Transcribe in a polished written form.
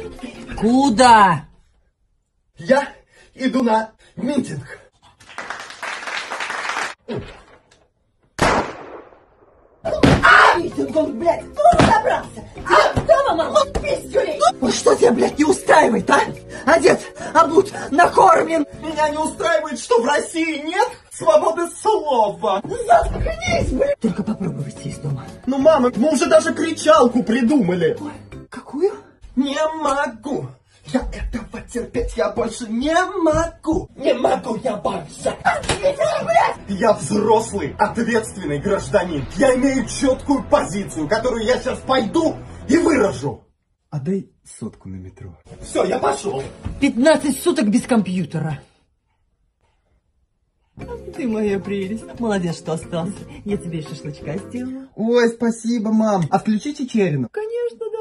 Куда? Я иду на митинг. Митинг, он, блядь, кто забрался? Дома, мама, пиздюлей! Что тебя, блядь, не устраивает, а? Одет, обут, накормлен. Меня не устраивает, что в России нет свободы слова. Заткнись, блядь! Только попробуй выйти из дома. Ну, мама, мы уже даже кричалку придумали. Ой, какую? Не могу. Я этого терпеть, я больше не могу. Не могу я больше. Я взрослый, ответственный гражданин. Я имею четкую позицию, которую я сейчас пойду и выражу. Отдай сотку на метро. Все, я пошел. 15 суток без компьютера. Ты моя прелесть. Молодец, что остался. Я тебе шашлычка сделала. Ой, спасибо, мам. А включи Чечерину. Конечно,